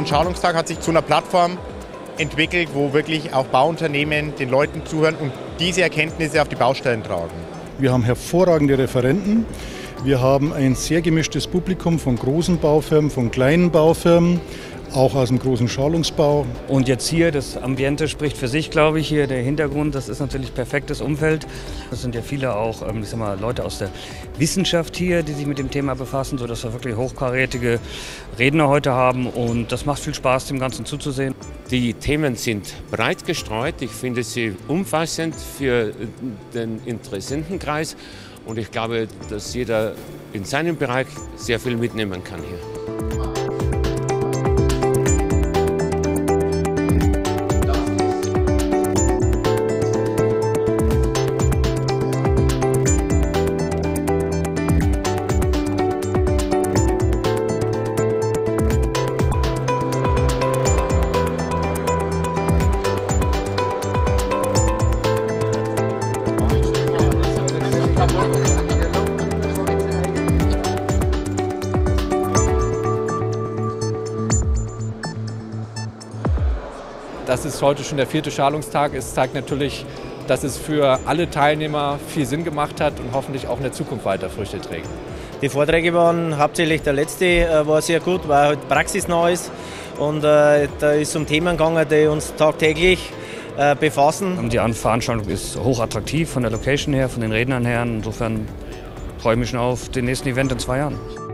Schalungstag hat sich zu einer Plattform entwickelt, wo wirklich auch Bauunternehmen den Leuten zuhören und diese Erkenntnisse auf die Baustellen tragen. Wir haben hervorragende Referenten. Wir haben ein sehr gemischtes Publikum von großen Baufirmen, von kleinen Baufirmen, auch aus dem großen Schalungsbau. Und jetzt hier, das Ambiente spricht für sich, glaube ich, hier der Hintergrund, das ist natürlich perfektes Umfeld. Das sind ja viele auch, ich sag mal, Leute aus der Wissenschaft hier, die sich mit dem Thema befassen, sodass wir wirklich hochkarätige Redner heute haben und das macht viel Spaß, dem Ganzen zuzusehen. Die Themen sind breit gestreut, ich finde sie umfassend für den Interessentenkreis und ich glaube, dass jeder in seinem Bereich sehr viel mitnehmen kann hier. Dass es heute schon der 4. Schalungstag ist, zeigt natürlich, dass es für alle Teilnehmer viel Sinn gemacht hat und hoffentlich auch in der Zukunft weiter Früchte trägt. Die Vorträge waren hauptsächlich der letzte, war sehr gut, weil halt praxisnah ist und da ist um Themen gegangen, die uns tagtäglich befassen. Die Veranstaltung ist hochattraktiv von der Location her, von den Rednern her. Insofern freue ich mich schon auf den nächsten Event in 2 Jahren.